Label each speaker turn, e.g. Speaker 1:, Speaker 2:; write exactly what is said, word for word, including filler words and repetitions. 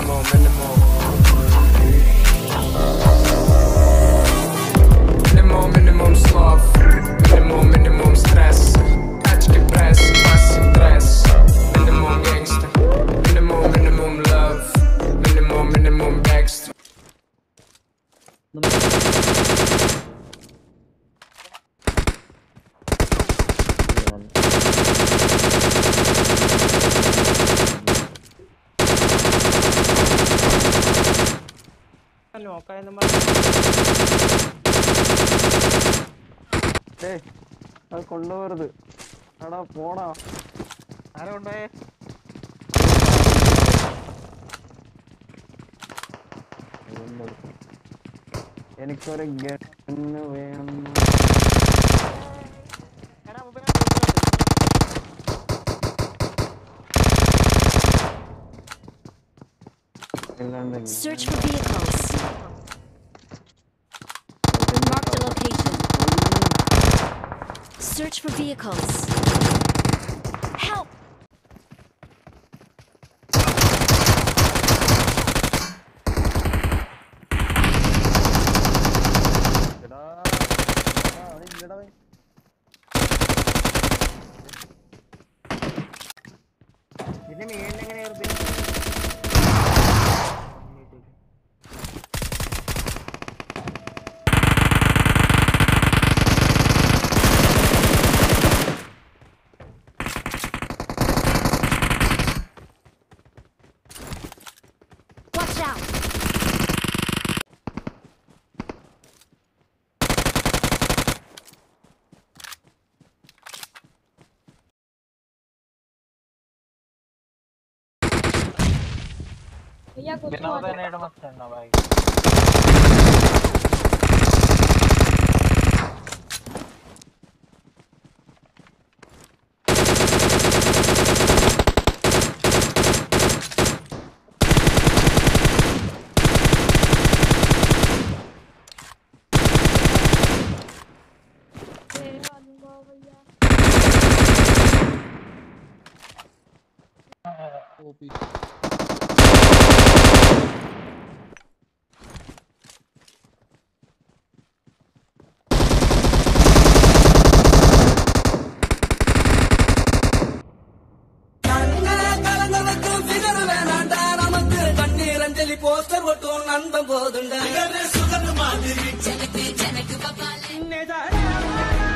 Speaker 1: minimum, minimum. Minimum, minimum sloth. Minimum, minimum stress. Catch the press, massive dress. Minimum gangster. Minimum, minimum love. Minimum, minimum backstreet.
Speaker 2: Hey, I'll come over there. Ada, poda.
Speaker 3: I don't know.
Speaker 2: എനിക്കൊരു gun വേണം.
Speaker 4: Search for vehicles. Mark the location. Search for vehicles. Help! Watch out! भैया कुछ
Speaker 3: बिना उधर net मत करना भाई.
Speaker 5: Poster ஒட்டும் நண்பன் போதுண்டா சுகர் மாதிரி ஜனக்கு ஜனக்கு பப்பாலே